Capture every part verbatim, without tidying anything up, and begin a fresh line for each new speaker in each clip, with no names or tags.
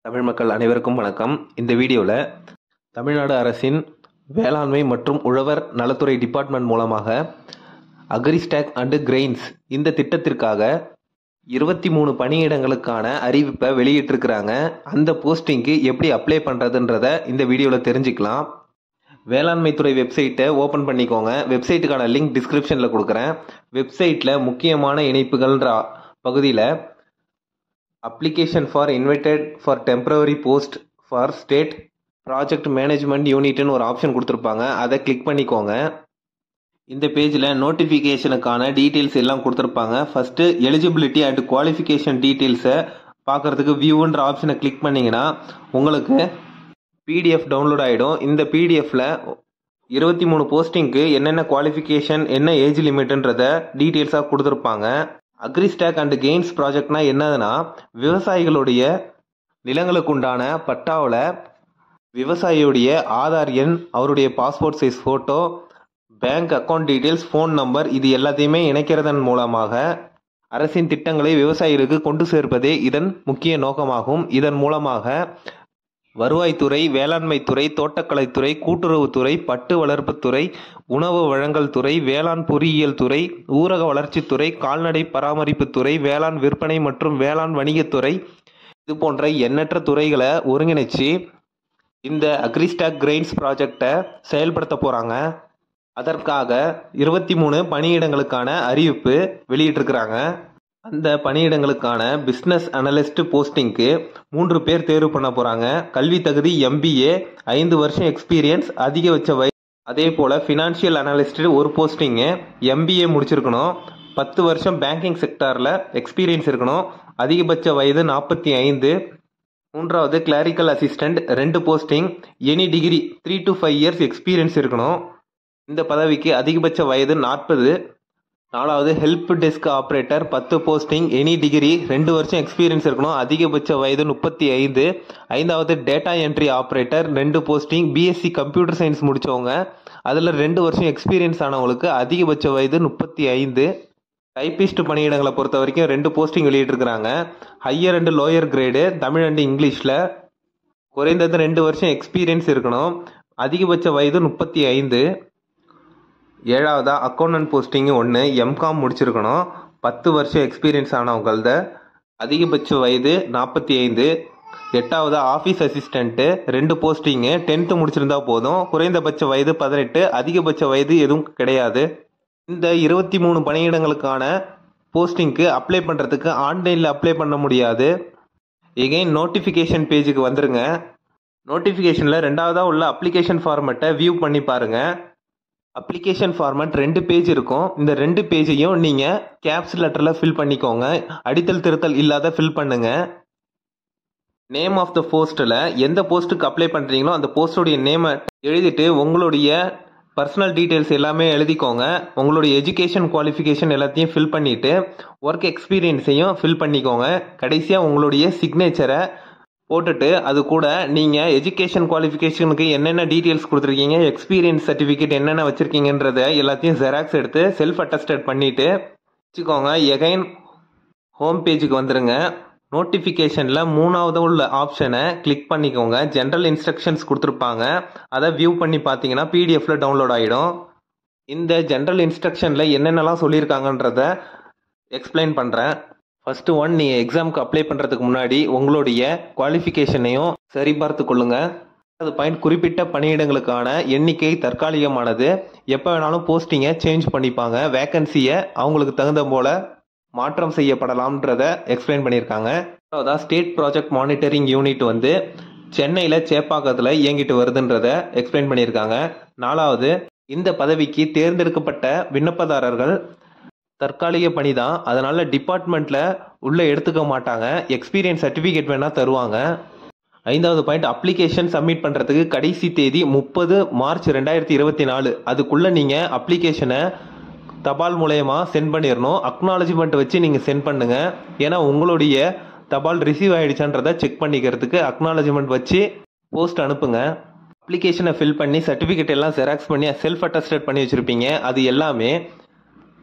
தமிழ் மக்கள் அனைவருக்கும் வணக்கம். இந்த வீடியோவில் தமிழ்நாடு அரசின் வேளாண்மை மற்றும் உழவர் நலத்துறை டிபார்ட்மெண்ட் மூலமாக அக்ரிஸ்டாக் அண்டு கிரெயின்ஸ் இந்த திட்டத்திற்காக இருபத்தி மூணு பணியிடங்களுக்கான அறிவிப்பை வெளியிட்டிருக்கிறாங்க. அந்த போஸ்டிங்க்கு எப்படி அப்ளை பண்ணுறதுன்றத இந்த வீடியோவில் தெரிஞ்சுக்கலாம். வேளாண்மை துறை வெப்சைட்டை ஓப்பன் பண்ணிக்கோங்க. வெப்சைட்டுக்கான லிங்க் டிஸ்கிரிப்ஷனில் கொடுக்குறேன். வெப்சைட்டில் முக்கியமான இணைப்புகள்ன்ற பகுதியில் application for invited for temporary post for state project management யூனிட்னு ஒரு ஆப்ஷன் கொடுத்துருப்பாங்க. அதை கிளிக் பண்ணிக்கோங்க. இந்த பேஜில் நோட்டிஃபிகேஷனுக்கான டீட்டெயில்ஸ் எல்லாம் கொடுத்துருப்பாங்க. ஃபஸ்ட்டு எலிஜிபிலிட்டி அண்ட் குவாலிஃபிகேஷன் டீட்டெயில்ஸை பார்க்குறதுக்கு வியூன்ற ஆப்ஷனை கிளிக் பண்ணிங்கன்னா உங்களுக்கு பிடிஎஃப் டவுன்லோட் ஆகிடும். இந்த பிடிஎஃப்பில் இருபத்தி மூணு போஸ்டிங்க்கு என்னென்ன குவாலிஃபிகேஷன் என்ன ஏஜ் லிமிட்ன்றத டீட்டெயில்ஸாக கொடுத்துருப்பாங்க. அக்ரிஸ்டாக் அண்ட் கெயின்ஸ் ப்ராஜெக்ட்னா என்னதுன்னா, விவசாயிகளுடைய நிலங்களுக்கு உண்டான பட்டாவில் விவசாயியுடைய ஆதார் எண், அவருடைய passport size photo, bank account details, phone number இது எல்லாத்தையுமே இணைக்கிறதன் மூலமாக அரசின் திட்டங்களை விவசாயிகளுக்கு கொண்டு சேர்ப்பதே இதன் முக்கிய நோக்கமாகும். இதன் மூலமாக வருவாய்த்துறை, வேளாண்மைத்துறை, தோட்டக்கலைத்துறை, கூட்டுறவுத்துறை, பட்டு வளர்ப்புத்துறை, உணவு வழங்கல் துறை, வேளாண் பொறியியல் துறை, ஊரக வளர்ச்சித்துறை, கால்நடை பராமரிப்புத்துறை, வேளாண் விற்பனை மற்றும் வேளாண் வணிகத்துறை இது போன்ற எண்ணற்ற துறைகளை ஒருங்கிணைச்சு இந்த அக்ரிஸ்டாக் கிரெயின்ஸ் ப்ராஜெக்டை செயல்படுத்த போகிறாங்க. அதற்காக இருபத்தி மூணு பணியிடங்களுக்கான அறிவிப்பு வெளியிட்டிருக்கிறாங்க. அந்த பணியிடங்களுக்கான பிஸ்னஸ் அனலிஸ்ட் போஸ்டிங்க்கு மூன்று பேர் தேர்வு பண்ண போகிறாங்க. கல்வி தகுதி எம்பிஏ, ஐந்து வருஷம் எக்ஸ்பீரியன்ஸ், அதிகபட்ச வயது. அதே போல் ஃபினான்ஷியல் அனலிஸ்ட் ஒரு போஸ்டிங்கு எம்பிஏ முடிச்சிருக்கணும், பத்து வருஷம் பேங்கிங் செக்டாரில் எக்ஸ்பீரியன்ஸ் இருக்கணும், அதிகபட்ச வயது நாற்பத்தி ஐந்து. மூன்றாவது கிளாரிக்கல் அசிஸ்டண்ட் ரெண்டு posting, any degree three to five years experience இருக்கணும். இந்த பதவிக்கு அதிகபட்ச வயது நாற்பது. நாலாவது ஹெல்ப் டெஸ்க் ஆப்ரேட்டர் பத்து போஸ்டிங், எனி டிகிரி ரெண்டு வருஷம் எக்ஸ்பீரியன்ஸ் இருக்கணும், அதிகபட்ச வயது முப்பத்தி ஐந்து. ஐந்தாவது டேட்டா என்ட்ரி ஆப்ரேட்டர் ரெண்டு போஸ்டிங், பிஎஸ்சி கம்ப்யூட்டர் சயின்ஸ் முடித்தவங்க, அதில் ரெண்டு வருஷம் எக்ஸ்பீரியன்ஸ் ஆனவங்களுக்கு அதிகபட்ச வயது முப்பத்தி ஐந்து. டைப்பிஸ்ட் பணியிடங்களை பொறுத்த வரைக்கும் ரெண்டு போஸ்டிங் வெளியிட்டிருக்கிறாங்க. Higher and lower grade Tamil and இங்கிலீஷில் குறைந்தது ரெண்டு வருஷம் எக்ஸ்பீரியன்ஸ் இருக்கணும், அதிகபட்ச வயது முப்பத்தி ஐந்து. ஏழாவதா அக்கௌண்டன்ட் போஸ்டிங்கு ஒன்று, எம்காம் முடிச்சிருக்கணும், பத்து வருஷம் எக்ஸ்பீரியன்ஸ் ஆனவங்களத, அதிகபட்ச வயது நாற்பத்தி ஐந்து. எட்டாவது ஆஃபீஸ் அசிஸ்டண்ட்டு ரெண்டு போஸ்டிங்கு, டென்த்து முடிச்சிருந்தா போதும், குறைந்தபட்ச வயது பதினெட்டு, அதிகபட்ச வயது எதுவும் கிடையாது. இந்த இருபத்தி மூணு பணியிடங்களுக்கான போஸ்டிங்க்கு அப்ளை பண்ணுறதுக்கு ஆன்லைனில் அப்ளை பண்ண முடியாது. எகைன் நோட்டிஃபிகேஷன் பேஜுக்கு வந்துருங்க. நோட்டிஃபிகேஷனில் ரெண்டாவதாக உள்ள அப்ளிகேஷன் ஃபார்மெட்டை வியூ பண்ணி பாருங்கள். அப்ளிகேஷன் ஃபார்மேட் ரெண்டு பேஜ் இருக்கும். இந்த ரெண்டு பேஜையும் நீங்கள் கேப்ஸ் லெட்டரில் ஃபில் பண்ணிக்கோங்க. அடித்தல் திருத்தல் இல்லாத ஃபில் பண்ணுங்க. நேம் ஆஃப் த போஸ்ட்டில் எந்த போஸ்ட்டுக்கு அப்ளை பண்ணுறீங்களோ அந்த போஸ்ட்டுடைய நேமை எழுதிட்டு உங்களுடைய பர்சனல் டீட்டெயில்ஸ் எல்லாமே எழுதிக்கோங்க. உங்களுடைய எஜுகேஷன் குவாலிஃபிகேஷன் எல்லாத்தையும் ஃபில் பண்ணிவிட்டு ஒர்க் எக்ஸ்பீரியன்ஸையும் ஃபில் பண்ணிக்கோங்க. கடைசியாக உங்களுடைய சிக்னேச்சரை போட்டுட்டு அது கூட நீங்கள் எஜுகேஷன் குவாலிஃபிகேஷனுக்கு என்னென்ன டீட்டெயில்ஸ் கொடுத்துருக்கீங்க, எக்ஸ்பீரியன்ஸ் சர்டிஃபிகேட் என்னென்ன வச்சுருக்கீங்கன்றத எல்லாத்தையும் ஜெராக்ஸ் எடுத்து செல்ஃப் அட்டஸ்டட் பண்ணிவிட்டு வச்சுக்கோங்க. எகைன் ஹோம் பேஜுக்கு வந்துடுங்க. நோட்டிஃபிகேஷனில் மூணாவது உள்ள ஆப்ஷனை கிளிக் பண்ணிக்கோங்க. ஜென்ரல் இன்ஸ்ட்ரக்ஷன்ஸ் கொடுத்துருப்பாங்க, அதை வியூ பண்ணி பார்த்தீங்கன்னா பிடிஎஃப்ல டவுன்லோட் ஆகிடும். இந்த ஜென்ரல் இன்ஸ்ட்ரக்ஷனில் என்னென்னலாம் சொல்லியிருக்காங்கன்றத எக்ஸ்பிளைன் பண்ணுறேன். ஃபஸ்ட்டு ஒன், நீங்கள் எக்ஸாமுக்கு அப்ளை பண்ணுறதுக்கு முன்னாடி உங்களுடைய குவாலிஃபிகேஷனையும் சரி பார்த்து கொள்ளுங்க. அது பாயிண்ட், குறிப்பிட்ட பணியிடங்களுக்கான எண்ணிக்கை தற்காலிகமானது, எப்போ வேணாலும் போஸ்டிங்கை சேஞ்ச் பண்ணிப்பாங்க, வேக்கன்சியை அவங்களுக்கு தகுந்த போல் மாற்றம் செய்யப்படலாம்ன்றத எக்ஸ்பிளைன் பண்ணியிருக்காங்க. அதாவது ஸ்டேட் ப்ராஜெக்ட் மானிட்டரிங் யூனிட் வந்து சென்னையில் சேப்பாக்கத்தில் இயங்கிட்டு வருதுன்றத எக்ஸ்பிளைன் பண்ணியிருக்காங்க. நாலாவது, இந்த பதவிக்கு தேர்ந்தெடுக்கப்பட்ட விண்ணப்பதாரர்கள் தற்காலிக பணி தான், அதனால டிபார்ட்மெண்ட்ல உள்ள எடுத்துக்க மாட்டாங்க, எக்ஸ்பீரியன்ஸ் சர்டிஃபிகேட் வேணா தருவாங்க. ஐந்தாவது பாயிண்ட், அப்ளிகேஷன் சப்மிட் பண்ணுறதுக்கு கடைசி தேதி முப்பது மார்ச் ரெண்டாயிரத்தி இருபத்தி நாலு. அதுக்குள்ளே நீங்கள் அப்ளிகேஷனை தபால் மூலயமா சென்ட் பண்ணிடணும். அக்னாலஜ்மெண்ட் வச்சு நீங்கள் சென்ட் பண்ணுங்க. ஏன்னா உங்களுடைய தபால் ரிசீவ் ஆகிடுச்சான்றதை செக் பண்ணிக்கிறதுக்கு அக்னாலஜ்மெண்ட் வச்சு போஸ்ட் அனுப்புங்க. அப்ளிகேஷனை ஃபில் பண்ணி சர்டிஃபிகேட் எல்லாம் ஜெராக்ஸ் பண்ணி செல்ஃப் அட்டஸ்டட் பண்ணி வச்சுருப்பீங்க. அது எல்லாமே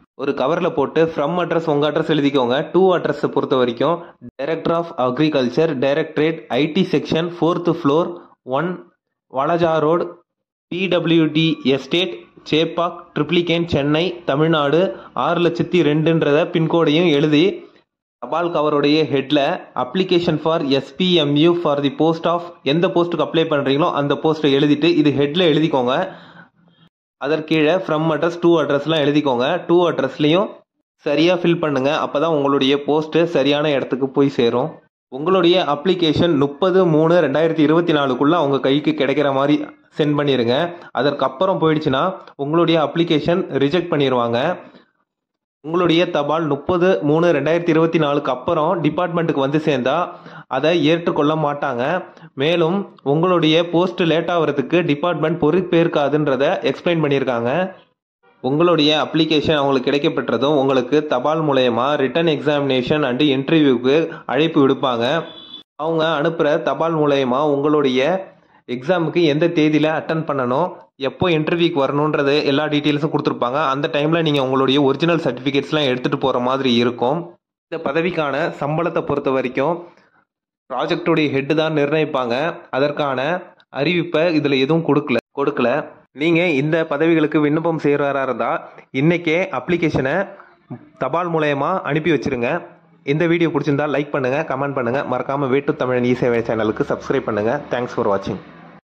ஒரு கவரில் போட்டு ஃப்ரம் அட்ரஸ் உங்கள் அட்ரஸ் எழுதிக்கோங்க. டூ அட்ரஸை பொறுத்த வரைக்கும் director of agriculture, directorate, IT section, fourth floor, one Walajah road, PWD estate, Chepauk, Triplicane, Chennai, Tamil Nadu ஆறு லட்சத்தி ரெண்டுன்றத பின்கோடையும் எழுதி தபால் கவருடைய ஹெட்டில் application for SPMU for the post of எந்த போஸ்ட்டுக்கு அப்ளை பண்ணுறீங்களோ அந்த போஸ்ட்டை எழுதிட்டு இது ஹெட்டில் எழுதிக்கோங்க. அதற்கீழே ஃப்ரம் அட்ரஸ், டூ அட்ரஸ்லாம் எழுதிக்கோங்க. டூ அட்ரஸ்லையும் சரியாக ஃபில் பண்ணுங்கள். அப்போ தான் உங்களுடைய போஸ்ட்டு சரியான இடத்துக்கு போய் சேரும். உங்களுடைய அப்ளிகேஷன் முப்பது மூணு ரெண்டாயிரத்தி இருபத்தி நாலுக்குள்ளே அவங்க கைக்கு கிடைக்கிற மாதிரி சென்ட் பண்ணிடுங்க. அதற்கப்புறம் போயிடுச்சுன்னா உங்களுடைய அப்ளிகேஷன் ரிஜெக்ட் பண்ணிடுவாங்க. உங்களுடைய தபால் முப்பது மூணு ரெண்டாயிரத்தி இருபத்தி நாலுக்கு அப்புறம் டிபார்ட்மெண்ட்டுக்கு வந்து சேர்ந்தா அதை ஏற்றுக்கொள்ள மாட்டாங்க. மேலும் உங்களுடைய போஸ்ட் லேட் ஆகிறதுக்கு டிபார்ட்மெண்ட் பொறுப்பேற்காதுன்றதை எக்ஸ்பிளைன் பண்ணியிருக்காங்க. உங்களுடைய அப்ளிகேஷன் அவங்களுக்கு கிடைக்கப்பெற்றதும் உங்களுக்கு தபால் மூலயமா ரிட்டன் எக்ஸாமினேஷன் அண்டு இன்டர்வியூக்கு அழைப்பு விடுப்பாங்க. அவங்க அனுப்புகிற தபால் மூலயமா உங்களுடைய எக்ஸாமுக்கு எந்த தேதியில் அட்டன் பண்ணணும், எப்போ இன்டர்வியூக்கு வரணுன்றது எல்லா டீட்டெயில்ஸும் கொடுத்துருப்பாங்க. அந்த டைமில் நீங்கள் உங்களுடைய ஒரிஜினல் சர்டிஃபிகேட்ஸ்லாம் எடுத்துகிட்டு போகிற மாதிரி இருக்கும். இந்த பதவிக்கான சம்பளத்தை பொறுத்த வரைக்கும் ப்ராஜெக்டுடைய ஹெட்டு தான் நிர்ணயிப்பாங்க. அதற்கான அறிவிப்பை இதில் எதுவும் கொடுக்கல கொடுக்கல நீங்கள் இந்த பதவிகளுக்கு விண்ணப்பம் செய்கிறவராக இருந்தால் இன்றைக்கே அப்ளிகேஷனை தபால் மூலயமா அனுப்பி வச்சுருங்க. இந்த வீடியோ பிடிச்சிருந்தால் லைக் பண்ணுங்கள், கமெண்ட் பண்ணுங்கள். மறக்காமல் வேட்டு தமிழன் இ சேவை சேனலுக்கு சப்ஸ்கிரைப் பண்ணுங்கள். தேங்க்ஸ் ஃபார் வாட்சிங்.